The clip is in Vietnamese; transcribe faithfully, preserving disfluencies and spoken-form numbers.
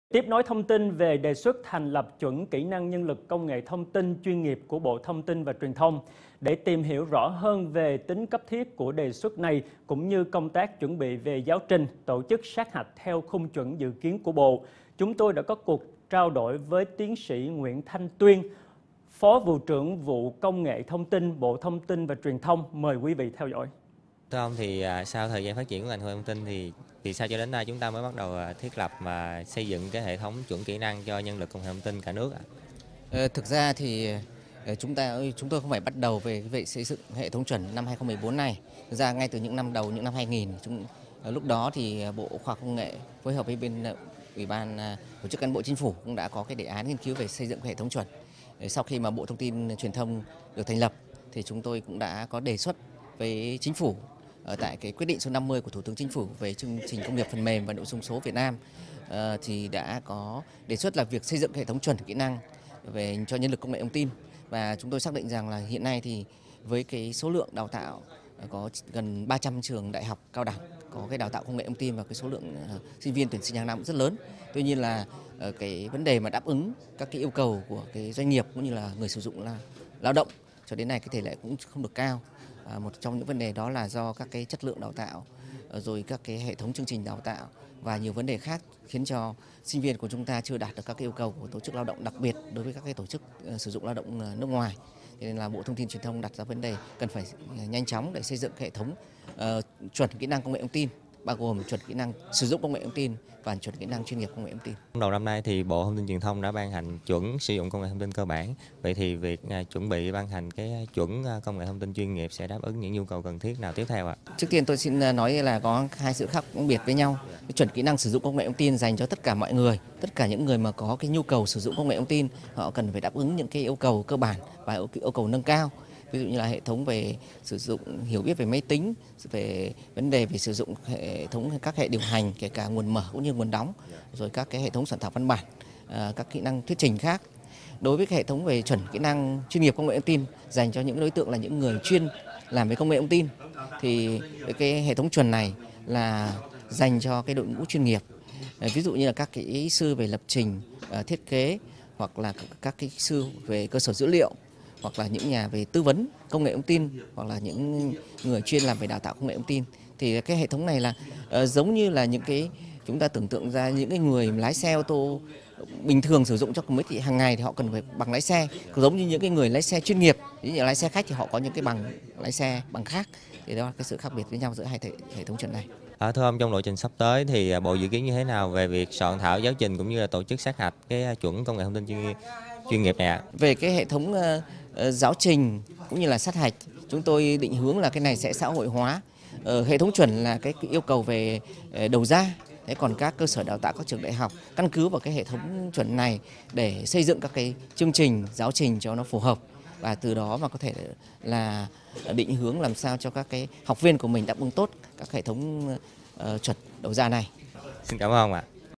Tiếp nối thông tin về đề xuất thành lập chuẩn kỹ năng nhân lực công nghệ thông tin chuyên nghiệp của Bộ Thông tin và Truyền thông. Để tìm hiểu rõ hơn về tính cấp thiết của đề xuất này, cũng như công tác chuẩn bị về giáo trình, tổ chức sát hạch theo khung chuẩn dự kiến của Bộ, chúng tôi đã có cuộc trao đổi với tiến sĩ Nguyễn Thanh Tuyên, Phó Vụ trưởng Vụ Công nghệ Thông tin, Bộ Thông tin và Truyền thông. Mời quý vị theo dõi. Thưa ông, thì à, sau thời gian phát triển của ngành công nghệ thông tin thì vì sao cho đến nay chúng ta mới bắt đầu à, thiết lập và xây dựng cái hệ thống chuẩn kỹ năng cho nhân lực công nghệ thông tin cả nước ạ? Ờ, thực ra thì ờ, chúng ta chúng tôi không phải bắt đầu về cái việc xây dựng hệ thống chuẩn năm hai không một bốn này. Thực ra ngay từ những năm đầu những năm hai nghìn, chúng, ờ, lúc đó thì Bộ Khoa học Công nghệ phối hợp với bên ờ, Ủy ban ờ, Tổ chức Cán bộ Chính phủ cũng đã có cái đề án nghiên cứu về xây dựng hệ thống chuẩn. Ờ, Sau khi mà Bộ Thông tin Truyền thông được thành lập thì chúng tôi cũng đã có đề xuất với Chính phủ ở tại cái quyết định số năm mươi của Thủ tướng Chính phủ về chương trình công nghiệp phần mềm và nội dung số Việt Nam, ờ, thì đã có đề xuất là việc xây dựng hệ thống chuẩn kỹ năng về cho nhân lực công nghệ thông tin. Và chúng tôi xác định rằng là hiện nay thì với cái số lượng đào tạo có gần ba trăm trường đại học cao đẳng có cái đào tạo công nghệ thông tin và cái số lượng uh, sinh viên tuyển sinh hàng năm rất lớn. Tuy nhiên là uh, cái vấn đề mà đáp ứng các cái yêu cầu của cái doanh nghiệp cũng như là người sử dụng là lao động cho đến nay cái tỷ lệ cũng không được cao. À, một trong những vấn đề đó là do các cái chất lượng đào tạo, rồi các cái hệ thống chương trình đào tạo và nhiều vấn đề khác khiến cho sinh viên của chúng ta chưa đạt được các cái yêu cầu của tổ chức lao động, đặc biệt đối với các cái tổ chức uh, sử dụng lao động uh, nước ngoài. Thế nên là Bộ Thông tin Truyền thông đặt ra vấn đề cần phải nhanh chóng để xây dựng hệ thống uh, chuẩn kỹ năng công nghệ thông tin, bao gồm chuẩn kỹ năng sử dụng công nghệ thông tin và chuẩn kỹ năng chuyên nghiệp công nghệ thông tin. Đầu năm nay thì Bộ Thông tin Truyền thông đã ban hành chuẩn sử dụng công nghệ thông tin cơ bản. Vậy thì việc à, chuẩn bị ban hành cái chuẩn à, công nghệ thông tin chuyên nghiệp sẽ đáp ứng những nhu cầu cần thiết nào tiếp theo ạ? Trước tiên tôi xin nói là có hai sự khác biệt với nhau. Cái chuẩn kỹ năng sử dụng công nghệ thông tin dành cho tất cả mọi người, tất cả những người mà có cái nhu cầu sử dụng công nghệ thông tin, họ cần phải đáp ứng những cái yêu cầu cơ bản và yêu cầu nâng cao. Ví dụ như là hệ thống về sử dụng hiểu biết về máy tính, về vấn đề về sử dụng hệ thống các hệ điều hành, kể cả nguồn mở cũng như nguồn đóng, rồi các cái hệ thống soạn thảo văn bản, các kỹ năng thuyết trình khác. Đối với cái hệ thống về chuẩn kỹ năng chuyên nghiệp công nghệ thông tin dành cho những đối tượng là những người chuyên làm về công nghệ thông tin, thì cái hệ thống chuẩn này là dành cho cái đội ngũ chuyên nghiệp. Ví dụ như là các cái kỹ sư về lập trình, thiết kế, hoặc là các kỹ sư về cơ sở dữ liệu, hoặc là những nhà về tư vấn công nghệ thông tin, hoặc là những người chuyên làm về đào tạo công nghệ thông tin. Thì cái hệ thống này là uh, giống như là những cái chúng ta tưởng tượng ra những cái người lái xe ô tô bình thường sử dụng cho mới thì hàng ngày thì họ cần phải bằng lái xe, giống như những cái người lái xe chuyên nghiệp, ví dụ lái xe khách thì họ có những cái bằng lái xe bằng khác. Thì đó là cái sự khác biệt với nhau giữa hai thể, hệ thống chuẩn này. À, thưa ông, trong lộ trình sắp tới thì Bộ dự kiến như thế nào về việc soạn thảo giáo trình cũng như là tổ chức sát hạch cái chuẩn công nghệ thông tin chuyên, chuyên nghiệp này ạ? Về cái hệ thống uh, uh, giáo trình cũng như là sát hạch, chúng tôi định hướng là cái này sẽ xã hội hóa. Uh, hệ thống chuẩn là cái yêu cầu về uh, đầu ra. Thế còn các cơ sở đào tạo, các trường đại học căn cứ vào cái hệ thống chuẩn này để xây dựng các cái chương trình giáo trình cho nó phù hợp, và từ đó mà có thể là định hướng làm sao cho các cái học viên của mình đáp ứng tốt các hệ thống uh, chuẩn đầu ra này. Xin cảm ơn ông ạ.